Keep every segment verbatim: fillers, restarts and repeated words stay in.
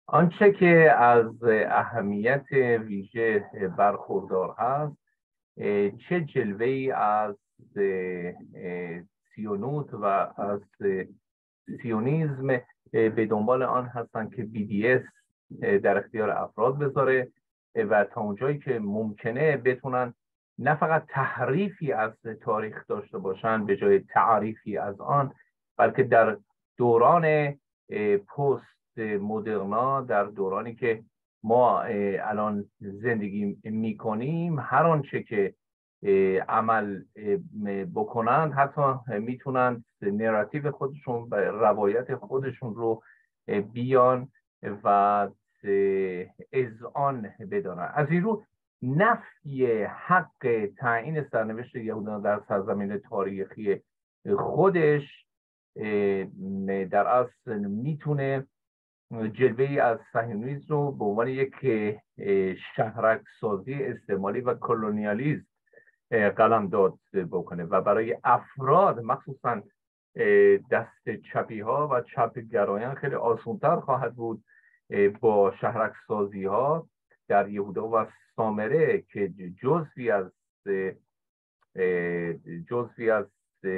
آنچه که از اهمیت ویژه برخوردار هست، چه جلوه‌ای از سیونوت و از سیونیزم به دنبال آن هستند که بی دی اس در اختیار افراد بذاره و تا اونجایی که ممکنه بتونن نه فقط تحریفی از تاریخ داشته باشن به جای تعریفی از آن، بلکه در دوران پست مدرنا، در دورانی که ما الان زندگی میکنیم، هر آنچه که عمل بکنند حتی میتونند نراتیو خودشون و روایت خودشون رو بیان و اذعان بدانند. از این رو نفی حق تعیین سرنوشت یهودیان در سرزمین تاریخی خودش در اصل میتونه جلوه‌ای از صهیونیسم رو به عنوان یک شهرک سازی استعماری و کلونیالیسم قلمداد بکنه و برای افراد مخصوصا دست چپی ها و چپ گرایان خیلی آسان‌تر خواهد بود با شهرک سازی ها در یهودا و سامره که جزوی از جزوی از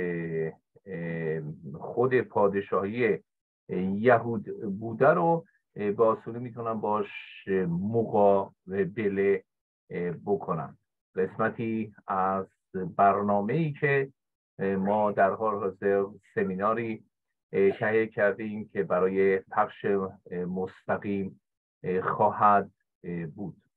خود پادشاهی یهود بوده رو به آسونی میتونن باش مقابله بکنن. قسمتی از برنامه‌ای که ما در حال حاضر سمیناری تهیه کردیم که برای پخش مستقیم خواهد بود.